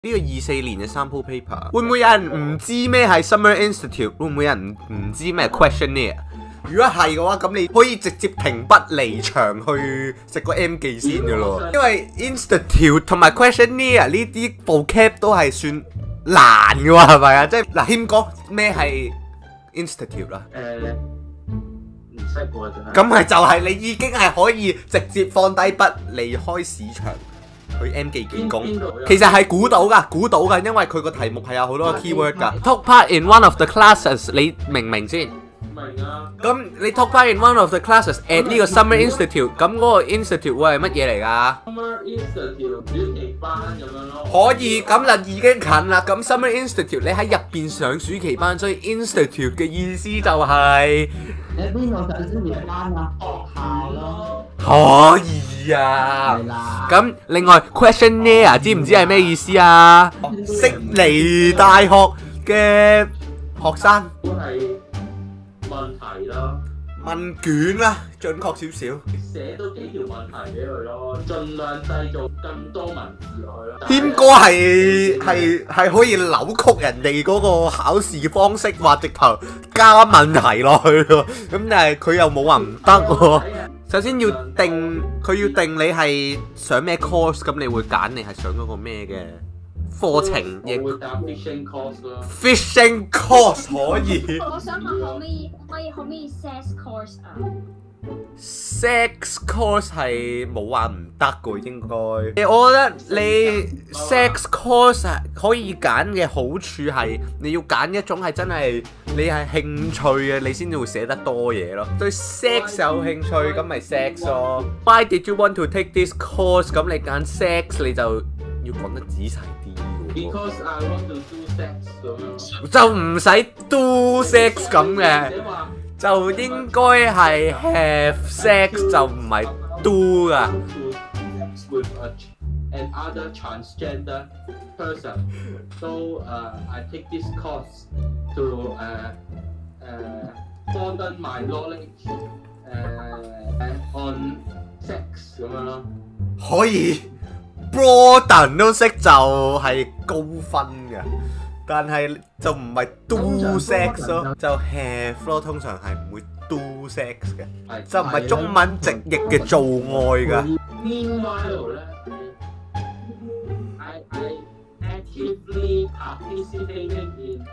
呢個24年嘅 sample paper， 會唔會有人唔知咩係 Summer Institute？ 會唔會有人唔知咩 questionnaire？ 如果係嘅話，咁你可以直接停筆離場去食個 M 記先嘅咯。因為 Institute 同埋 questionnaire 呢啲 vocab 都係算難嘅喎，係咪啊？即係嗱，謙哥咩係 Institute 啦？ 唔識喎真係。 咁係就係你已經係可以直接放低筆離開市場。去 M 記見工，其實係估到㗎，因為佢個題目係有好多 keyword 㗎。Took part in one of the classes， 你明唔明先？ 明啊。 咁你 took part in one of the classes at 呢個 Summer Institute， 咁嗰個 Institute 會係乜嘢嚟㗎 ？Summer Institute 暑期班咁樣咯。 可以，咁就已經近啦。咁 Summer Institute 你喺入邊上暑期班，所以 Institute 嘅意思就係喺邊度上暑期班啊？學校咯。 可以啊。 係啦。 咁另外 questionnaire 知唔知係咩意思啊？悉尼大學嘅學生都係問題啦， 問卷啦，準確少少。 寫多幾條問題俾佢咯，盡量製造更多文字落去咯。 謙哥係可以扭曲人哋嗰個考試方式，話直頭加問題落去咯。咁但係佢又冇話唔得喎。首先要定，佢要定你係上咩 course， 咁你會揀你係上嗰個咩嘅課程？ 我會答 fishing course 咯。 Fishing course 可以。 我想問可唔可以 sex course 啊 ？sex course 係冇話唔得㗎應該。我覺得你 sex course 可以揀嘅好處係你要揀一種係真係你係興趣嘅，你先至會寫得多嘢咯。對 sex 有興趣咁咪 sex 咯。Why did you want to take this course？ 咁你揀 sex 你就要講得仔細啲。 Because I want to do sex 咁樣。 就唔使 do sex 咁嘅。就應該係 have sex 就唔係 do 噶。 With an other transgender person, so I take this course to broaden my knowledge on sex 咁樣咯。 可以 broaden 都識就係高分嘅。但係就唔係 do sex 咯，就 have 咯，通常係唔會 do sex 嘅，就唔係中文直譯嘅做愛㗎。 Meanwhile 咧 I actively participating in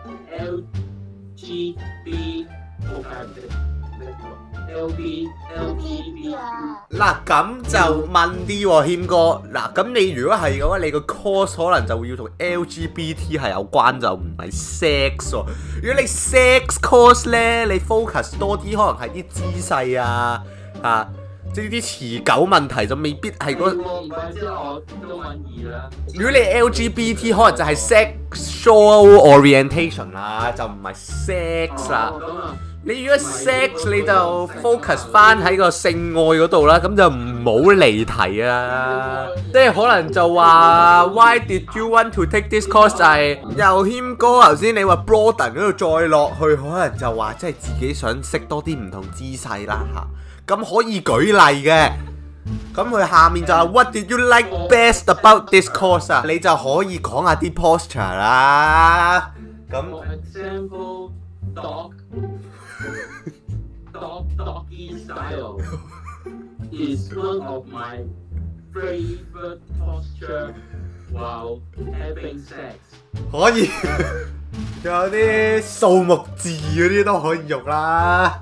LGBT 嗱咁就問啲喎，謙哥。嗱咁你如果係嘅話，你個 course 可能就會要同 LGBT 係有關，就唔係 sex 喎。如果你 sex course 咧，你 focus 多啲，可能係啲姿勢啊，即係啲持久問題就未必係嗰。 唔怪之我中文二啦。 如果你 LGBT 可能就係 sexual orientation 啦，就唔係 sex 啦。你如果 sex 你就 focus 翻喺個性愛嗰度啦，咁就唔好離題啊！即係可能就話 Why did you want to take this course？ 就係又謙哥頭先你話 broaden 嗰度再落去，可能就話即係自己想識多啲唔同姿勢啦嚇。咁可以舉例嘅。咁佢下面就係 What did you like best about this course 啊？你就可以講下啲 posture 啦。咁 For example, doggy style is one of my favorite posture while having sex。 可以，仲有啲數目字嗰啲都可以用啦。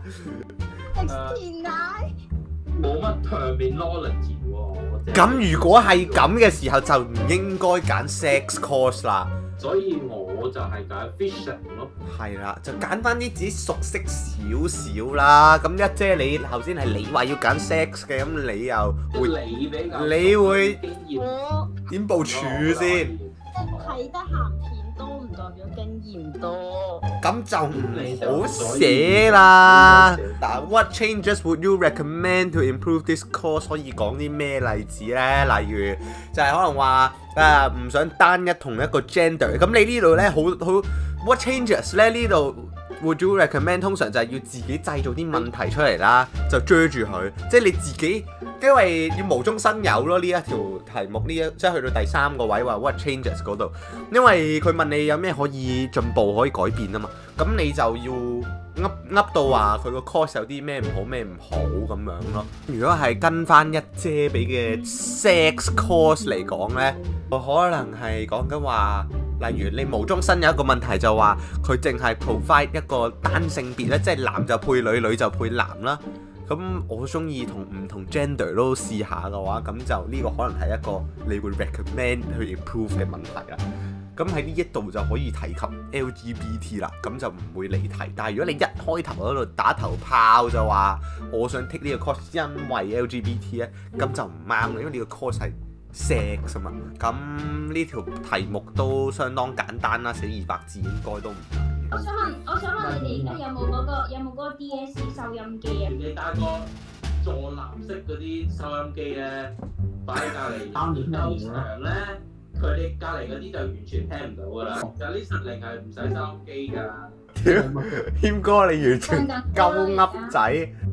冇乜 terminology 喎。 咁如果係咁嘅時候，就唔應該揀 sex course 啦。 所以我就係揀 fishing 咯。 係啦，就揀翻啲自己熟悉少少啦。咁一姐你頭先係你話要揀 sex 嘅，咁你又會你會點部署先？ 睇得鹹片多唔代表經驗多。 咁就唔好寫啦。嗱 ，What changes would you recommend to improve this course？ 可以講啲咩例子咧？例如就係可能話唔想單一同一個 gender。咁你呢度咧好 What changes 咧？呢度 would you recommend 通常就係要自己製造啲問題出嚟啦，就追住佢，即係你自己，因為要無中生有咯呢一條題目即係去到第3個位話 what changes 嗰度，因為佢問你有咩可以進步可以改變啊嘛，咁你就要噏到話佢個 course 有啲咩唔好咩唔好咁樣咯。如果係跟翻一姐俾嘅 sex course 嚟講呢，我可能係講緊話。例如你無中生有一個問題就話佢淨係 provide 一個單性別咧，即係男就配女，女就配男啦。咁我中意同唔同 gender 都試下嘅話，咁就呢個可能係一個你會 recommend 去 improve 嘅問題啦。咁喺呢一度就可以提及 LGBT 啦，咁就唔會離題。但係如果你一開頭嗰度打頭炮就話我想 take 呢個 course 因為 LGBT 咧，咁就唔啱啦，因為呢個 course 係sex 啊嘛，咁呢條題目都相當簡單啦，寫200字應該都唔難。 我想問你哋而家有冇嗰個 DSC 收音機啊？ 你帶個座藍色嗰啲收音機咧，擺喺隔離夠長咧，佢哋隔離嗰啲就完全聽唔到噶啦。有啲實令係唔使收音機㗎。 謙哥你完全鳩噏仔。